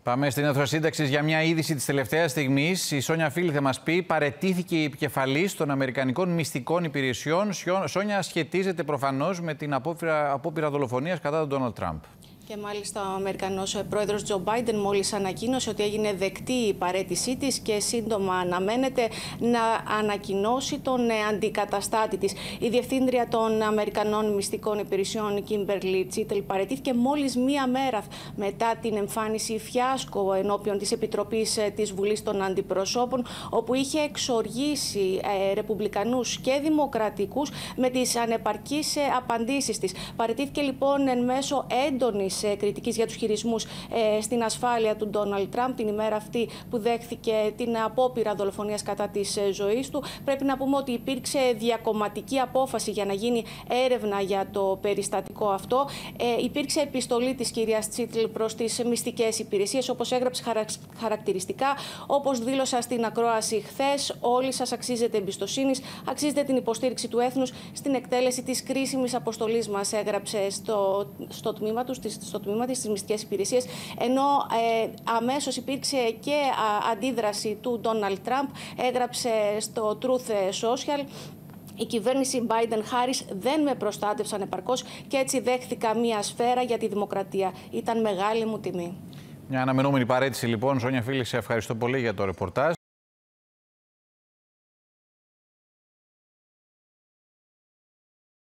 Πάμε στην αίθουσα σύνταξης για μια είδηση της τελευταίας στιγμής. Η Σόνια Φίλη θα μας πει, παραιτήθηκε η επικεφαλής των Αμερικανικών μυστικών υπηρεσιών. Σόνια, σχετίζεται προφανώς με την απόπειρα δολοφονίας κατά τον Ντόναλντ Τραμπ. Και μάλιστα ο Αμερικανός πρόεδρος Τζο Μπάιντεν μόλις ανακοίνωσε ότι έγινε δεκτή η παραίτησή της και σύντομα αναμένεται να ανακοινώσει τον αντικαταστάτη της. Η διευθύντρια των Αμερικανών μυστικών υπηρεσιών, Κίμπερλι Τσίτελ, παραιτήθηκε μόλις μία μέρα μετά την εμφάνιση φιάσκο ενώπιον της Επιτροπής της Βουλής των Αντιπροσώπων, όπου είχε εξοργήσει ρεπουμπλικανούς και δημοκρατικούς με τις ανεπαρκείς απαντήσεις της. Παραιτήθηκε λοιπόν εν μέσω έντονης κριτικής για τους χειρισμούς στην ασφάλεια του Ντόναλντ Τραμπ την ημέρα αυτή που δέχθηκε την απόπειρα δολοφονίας κατά της ζωής του. Πρέπει να πούμε ότι υπήρξε διακομματική απόφαση για να γίνει έρευνα για το περιστατικό αυτό. Υπήρξε επιστολή της κυρίας Τσίτλ προς τις μυστικές υπηρεσίες, όπως έγραψε χαρακτηριστικά, όπως δήλωσα στην ακρόαση χθες: όλοι σας αξίζετε εμπιστοσύνης, αξίζετε την υποστήριξη του έθνους στην εκτέλεση της κρίσιμης αποστολής μας, έγραψε στο τμήμα της στις μυστικές υπηρεσίες, ενώ αμέσως υπήρξε και αντίδραση του Ντόναλντ Τραμπ, έγραψε στο Truth Social: η κυβέρνηση Biden-Harris δεν με προστάτευσαν επαρκώς και έτσι δέχθηκα μία σφαίρα για τη δημοκρατία. Ήταν μεγάλη μου τιμή. Μια αναμενόμενη παραίτηση λοιπόν. Σόνια Φίλη, σε ευχαριστώ πολύ για το ρεπορτάζ.